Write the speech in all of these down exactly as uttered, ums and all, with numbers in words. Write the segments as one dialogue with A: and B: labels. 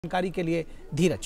A: जानकारी के लिए धीरज।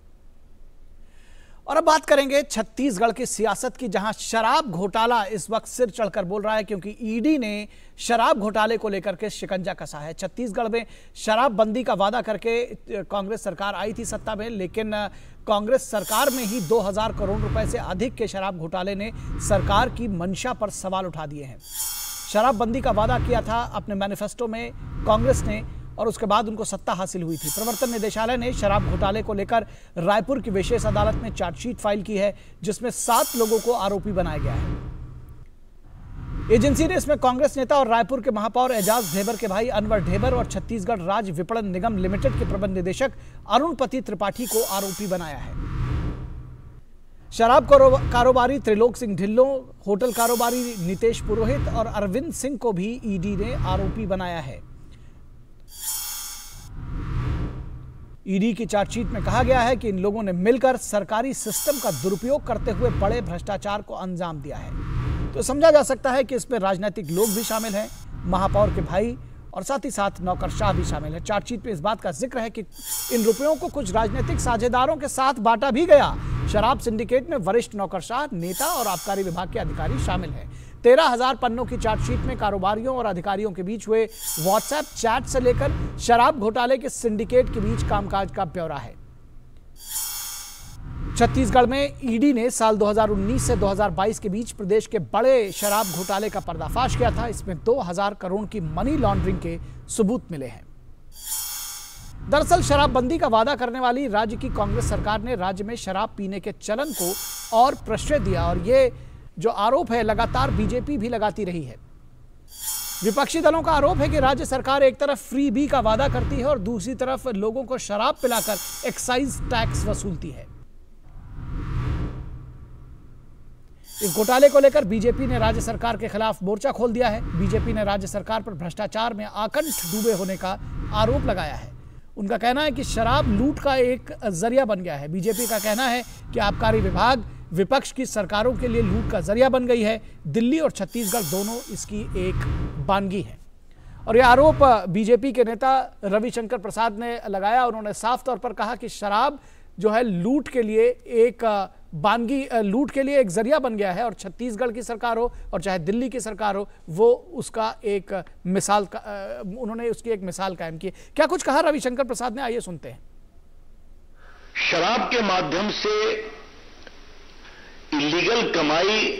A: और अब बात करेंगे छत्तीसगढ़ की सियासत की, जहां शराब घोटाला इस वक्त सिर चढ़कर बोल रहा है, क्योंकि ईडी ने शराब घोटाले को लेकर के शिकंजा कसा है। छत्तीसगढ़ में शराबबंदी का वादा करके कांग्रेस सरकार आई थी सत्ता में, लेकिन कांग्रेस सरकार में ही दो हज़ार करोड़ रुपए से अधिक के शराब घोटाले ने सरकार की मंशा पर सवाल उठा दिए हैं। शराबबंदी का वादा किया था अपने मैनिफेस्टो में कांग्रेस ने, और उसके बाद उनको सत्ता हासिल हुई थी। प्रवर्तन निदेशालय ने शराब घोटाले को लेकर रायपुर की विशेष अदालत में चार्जशीट फाइल की है, जिसमें सात लोगों को आरोपी बनाया गया है। एजेंसी ने इसमें कांग्रेस नेता और रायपुर के महापौर एजाज ढेबर के भाई अनवर ढेबर और छत्तीसगढ़ राज्य विपणन निगम लिमिटेड के प्रबंध निदेशक अरुणपति त्रिपाठी को आरोपी बनाया है। शराब कारोबारी त्रिलोक सिंह ढिल्लों, होटल कारोबारी नितेश पुरोहित और अरविंद सिंह को भी ईडी ने आरोपी बनाया है। ईडी की चार्जशीट में कहा गया है कि इन लोगों ने मिलकर सरकारी सिस्टम का दुरुपयोग करते हुए बड़े भ्रष्टाचार को अंजाम दिया है। तो समझा जा सकता है कि इसमें राजनीतिक लोग भी शामिल हैं, महापौर के भाई और साथ ही साथ नौकरशाह भी शामिल है। चार्जशीट में इस बात का जिक्र है कि इन रुपयों को कुछ राजनीतिक साझेदारों के साथ बांटा भी गया। शराब सिंडिकेट में वरिष्ठ नौकरशाह, नेता और आबकारी विभाग के अधिकारी शामिल हैं। तेरह हजार पन्नों की चार्जशीट में कारोबारियों और अधिकारियों के बीच हुए व्हाट्सएप चैट से लेकर शराब घोटाले के सिंडिकेट के बीच कामकाज का ब्यौरा है। छत्तीसगढ़ में ईडी ने साल दो हज़ार उन्नीस से दो हज़ार बाईस के बीच प्रदेश के बड़े शराब घोटाले का पर्दाफाश किया था। इसमें दो हज़ार करोड़ की मनी लॉन्ड्रिंग के सबूत मिले हैं। दरअसल शराबबंदी का वादा करने वाली राज्य की कांग्रेस सरकार ने राज्य में शराब पीने के चलन को और प्रश्रय दिया, और ये जो आरोप है लगातार बीजेपी भी लगाती रही है। विपक्षी दलों का आरोप है कि राज्य सरकार एक तरफ फ्री बी का वादा करती है और दूसरी तरफ लोगों को शराब पिलाकर एक्साइज टैक्स वसूलती है। इस घोटाले को लेकर बीजेपी ने राज्य सरकार के खिलाफ मोर्चा खोल दिया है। बीजेपी ने राज्य सरकार पर भ्रष्टाचार में आकंठ डूबे होने का आरोप लगाया है। उनका कहना है कि शराब लूट का एक जरिया बन गया है। बीजेपी का कहना है कि आबकारी विभाग विपक्ष की सरकारों के लिए लूट का जरिया बन गई है। दिल्ली और छत्तीसगढ़ दोनों इसकी एक बानगी है। और यह आरोप बीजेपी के नेता रविशंकर प्रसाद ने लगाया। उन्होंने साफ तौर पर कहा कि शराब जो है लूट के लिए एक बानगी, लूट के लिए एक जरिया बन गया है, और छत्तीसगढ़ की सरकार हो और चाहे दिल्ली की सरकार हो, वो उसका एक मिसाल का, उन्होंने उसकी एक मिसाल कायम की। क्या कुछ कहा रविशंकर प्रसाद ने, आइए सुनते हैं।
B: शराब के माध्यम से इलीगल कमाई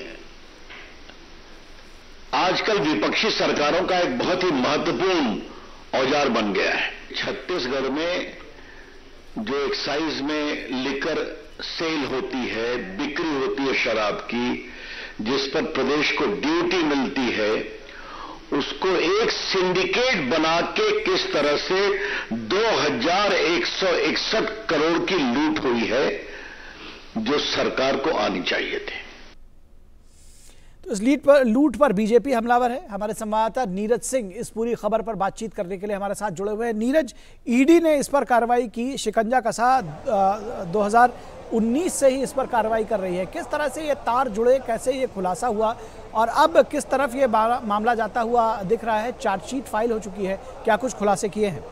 B: आजकल विपक्षी सरकारों का एक बहुत ही महत्वपूर्ण औजार बन गया है। छत्तीसगढ़ में जो एक्साइज में लिकर सेल होती है, बिक्री होती है शराब की, जिस पर प्रदेश को ड्यूटी मिलती है, उसको एक सिंडिकेट बना के किस तरह से दो हजार एक सौ इकसठ करोड़ की लूट हुई है, जो सरकार को आनी चाहिए थे।
A: तो इस लीड पर लूट पर बीजेपी हमलावर है। हमारे संवाददाता नीरज सिंह इस पूरी खबर पर बातचीत करने के लिए हमारे साथ जुड़े हुए हैं। नीरज, ईडी ने इस पर कार्रवाई की, शिकंजा कसा, दो हज़ार उन्नीस से ही इस पर कार्रवाई कर रही है। किस तरह से ये तार जुड़े, कैसे ये खुलासा हुआ और अब किस तरफ ये मामला जाता हुआ दिख रहा है? चार्जशीट फाइल हो चुकी है, क्या कुछ खुलासे किए हैं?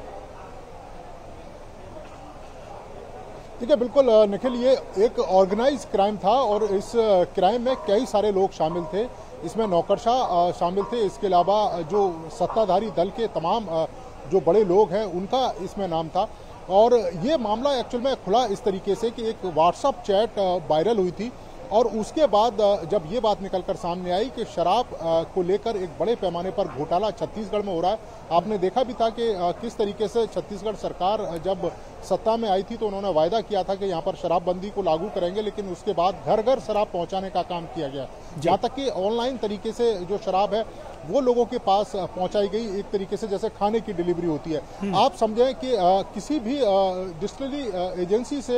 C: ठीक है, बिल्कुल निखिल, ये एक ऑर्गेनाइज क्राइम था और इस क्राइम में कई सारे लोग शामिल थे। इसमें नौकरशाह शामिल थे, इसके अलावा जो सत्ताधारी दल के तमाम जो बड़े लोग हैं उनका इसमें नाम था। और ये मामला एक्चुअल में खुला इस तरीके से कि एक व्हाट्सएप चैट वायरल हुई थी, और उसके बाद जब ये बात निकलकर सामने आई कि शराब को लेकर एक बड़े पैमाने पर घोटाला छत्तीसगढ़ में हो रहा है। आपने देखा भी था कि किस तरीके से छत्तीसगढ़ सरकार जब सत्ता में आई थी तो उन्होंने वायदा किया था कि यहाँ पर शराबबंदी को लागू करेंगे, लेकिन उसके बाद घर घर शराब पहुँचाने का काम किया गया, जहाँ तक कि ऑनलाइन तरीके से जो शराब है वो लोगों के पास पहुंचाई गई, एक तरीके से जैसे खाने की डिलीवरी होती है। आप समझें कि किसी भी डिस्टिलरी एजेंसी से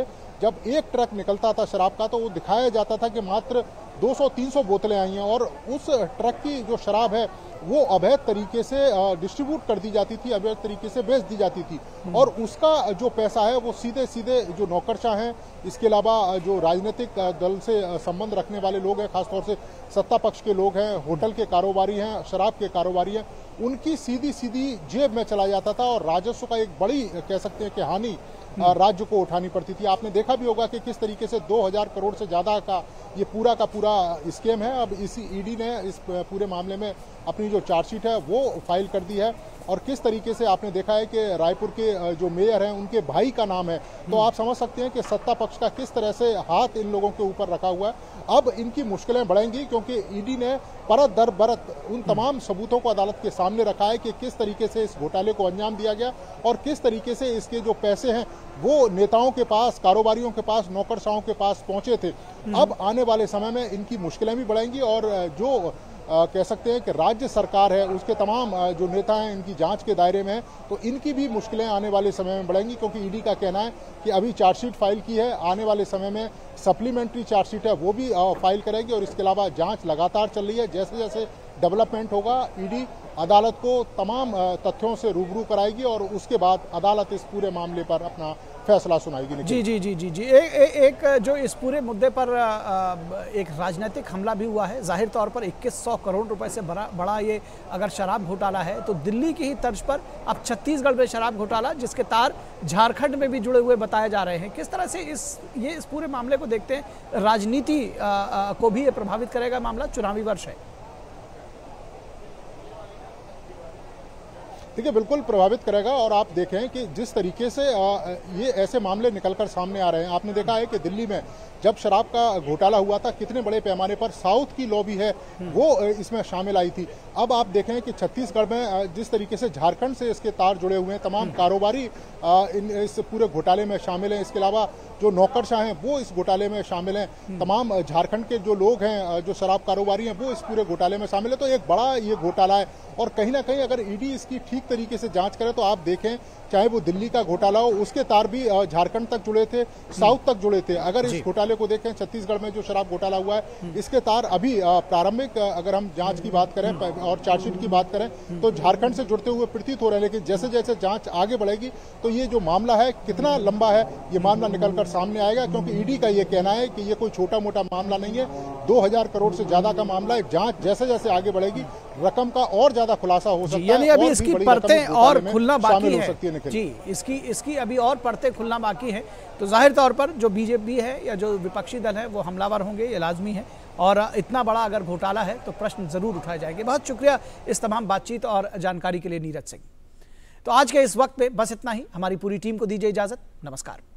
C: जब एक ट्रक निकलता था शराब का तो वो दिखाया जाता था कि मात्र दो सौ तीन सौ बोतलें आई हैं और उस ट्रक की जो शराब है वो अवैध तरीके से डिस्ट्रीब्यूट कर दी जाती थी, अवैध तरीके से बेच दी जाती थी और उसका जो पैसा है वो सीधे सीधे जो नौकरशाह हैं, इसके अलावा जो राजनीतिक दल से संबंध रखने वाले लोग हैं, खासतौर से सत्ता पक्ष के लोग हैं, होटल के कारोबारी हैं, शराब के कारोबारी हैं, उनकी सीधी सीधी जेब में चला जाता था और राजस्व का एक बड़ी कह सकते हैं कि हानि राज्य को उठानी पड़ती थी। आपने देखा भी होगा कि किस तरीके से दो हज़ार करोड़ से ज्यादा का ये पूरा का पूरा स्कीम है। अब इसी ईडी ने इस पूरे मामले में अपनी जो चार्जशीट है वो फाइल कर दी है और किस तरीके से आपने देखा है कि रायपुर के जो मेयर हैं उनके भाई का नाम है, तो आप समझ सकते हैं कि सत्ता पक्ष का किस तरह से हाथ इन लोगों के ऊपर रखा हुआ है। अब इनकी मुश्किलें बढ़ेंगी क्योंकि ईडी ने परत दर परत उन तमाम सबूतों को अदालत के सामने रखा है कि किस तरीके से इस घोटाले को अंजाम दिया गया और किस तरीके से इसके जो पैसे हैं वो नेताओं के पास, कारोबारियों के पास, नौकरशाहों के पास पहुंचे थे। अब आने वाले समय में इनकी मुश्किलें भी बढ़ेंगी और जो आ, कह सकते हैं कि राज्य सरकार है उसके तमाम आ, जो नेता हैं इनकी जांच के दायरे में हैं, तो इनकी भी मुश्किलें आने वाले समय में बढ़ेंगी क्योंकि ईडी का कहना है कि अभी चार्जशीट फाइल की है, आने वाले समय में सप्लीमेंट्री चार्जशीट है वो भी आ, फाइल करेगी और इसके अलावा जांच लगातार चल रही है। जैसे जैसे डेवलपमेंट होगा ईडी अदालत को तमाम तथ्यों से रूबरू कराएगी और उसके बाद अदालत इस पूरे मामले पर अपना फैसला सुनाएगी।
A: जी जी जी जी जी ए, ए, एक जो इस पूरे मुद्दे पर एक राजनीतिक हमला भी हुआ है। जाहिर तौर पर इक्कीस सौ करोड़ रुपए से बड़ा बड़ा ये अगर शराब घोटाला है तो दिल्ली की ही तर्ज पर अब छत्तीसगढ़ में शराब घोटाला जिसके तार झारखंड में भी जुड़े हुए बताए जा रहे हैं। किस तरह से इस ये इस पूरे मामले को देखते हैं? राजनीति को भी ये प्रभावित करेगा मामला, चुनावी वर्ष है।
C: देखिए बिल्कुल प्रभावित करेगा और आप देखें कि जिस तरीके से ये ऐसे मामले निकलकर सामने आ रहे हैं, आपने देखा है कि दिल्ली में जब शराब का घोटाला हुआ था कितने बड़े पैमाने पर साउथ की लॉबी है वो इसमें शामिल आई थी। अब आप देखें कि छत्तीसगढ़ में जिस तरीके से झारखंड से इसके तार जुड़े हुए हैं, तमाम कारोबारी इन इस पूरे घोटाले में शामिल हैं, इसके अलावा जो नौकरशाह हैं वो इस घोटाले में शामिल हैं, तमाम झारखंड के जो लोग हैं जो शराब कारोबारी हैं वो इस पूरे घोटाले में शामिल है। तो एक बड़ा ये घोटाला है और कहीं ना कहीं अगर ईडी इसकी ठीक तरीके से जांच करे तो आप देखें चाहे वो दिल्ली का घोटाला हो उसके तार भी झारखंड तक जुड़े थे, साउथ तक जुड़े थे। अगर इस घोटाले को देखें छत्तीसगढ़ में जो शराब घोटाला हुआ है इसके तार अभी प्रारंभिक अगर हम जांच की बात करें और चार्जशीट की बात करें तो झारखंड से जुड़ते हुए प्रतीत हो रहे हैं, लेकिन जैसे जैसे जांच आगे बढ़ेगी तो ये जो मामला है कितना लंबा है ये मामला निकलकर सामने आएगा क्योंकि ईडी का ये कहना है कि ये कोई छोटा मोटा मामला नहीं है, दो हजार करोड़ से ज्यादा का मामला है। जांच जैसे जैसे आगे बढ़ेगी रकम का और ज्यादा खुलासा हो सकता है,
A: यानी अभी इसकी परतें और खुलना बाकी है
C: जी
A: इसकी इसकी अभी और परतें खुलना बाकी है। तो जाहिर तौर पर जो बीजेपी है या जो विपक्षी दल है वो हमलावर होंगे, ये लाजमी है और इतना बड़ा अगर घोटाला है तो प्रश्न जरूर उठाए जाएंगे। बहुत शुक्रिया इस तमाम बातचीत और जानकारी के लिए नीरज सिंह। तो आज के इस वक्त पे बस इतना ही। हमारी पूरी टीम को दीजिए इजाजत। नमस्कार।